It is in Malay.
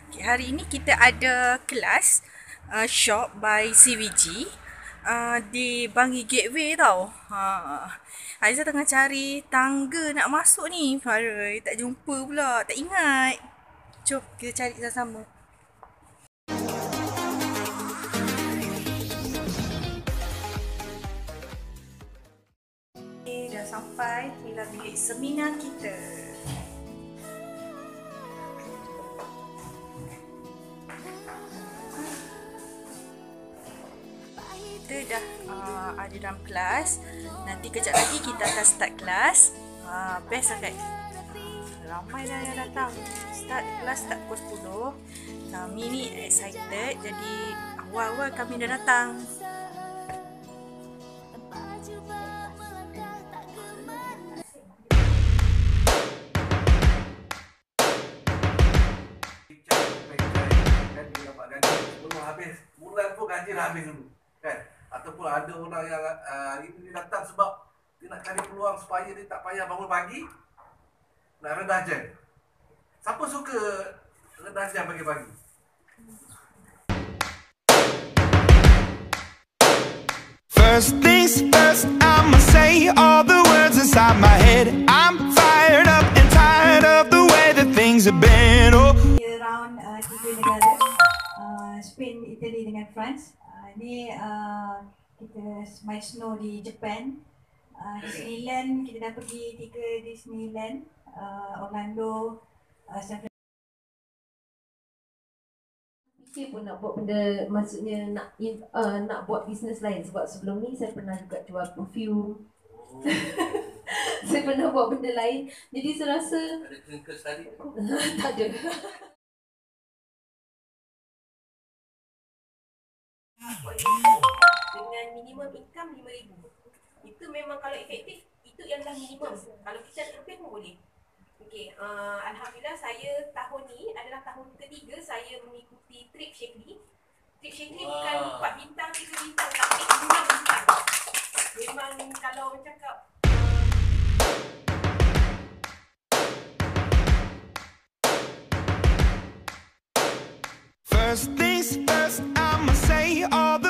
Hari ini kita ada kelas shop by CVG di Bangi Gateway tau. Aiza tengah cari tangga nak masuk ni. Farah tak jumpa pula, tak ingat. Jom kita cari sama-sama. Okay, dah sampai. Inilah bilik seminar kita. Kita dah ada dalam kelas. Nanti kejap lagi kita akan start kelas. Best lah guys. Ramai dah yang datang. Kelas start pukul 10. Kami ni excited. Jadi awal-awal kami dah datang. Bulan pun gaji dah habis dulu kan, ataupun ada orang yang hari ini datang sebab dia nak cari peluang supaya dia tak payah bangun pagi nak redah jam. Siapa suka redah jam pagi-pagi? First things first, I'ma say all the words inside my head. I'm fired up and tired of the way that things have been. Oh. Around 3 negara, Spain, Italy dengan France. Ni kita main snow di Japan. Disneyland, kita dah pergi 3 Disneyland, Orlando, San Francisco. Fikir pun nak buat benda, maksudnya nak buat bisnes lain. Sebab sebelum ni saya pernah juga jual perfume. Saya pernah buat benda lain. Jadi saya rasa Ada clinical study? tak ada. Dengan minimum income RM5,000. Itu memang kalau efektif, itu ialah minimum. Kalau kita lebih pun boleh. Okey, alhamdulillah saya tahun ni adalah tahun ketiga saya mengikuti trip Shakely. Trip Shakely bukan 4 bintang, 3 bintang, tapi 5 bintang. Memang kalau cakap First things first, I'ma say all the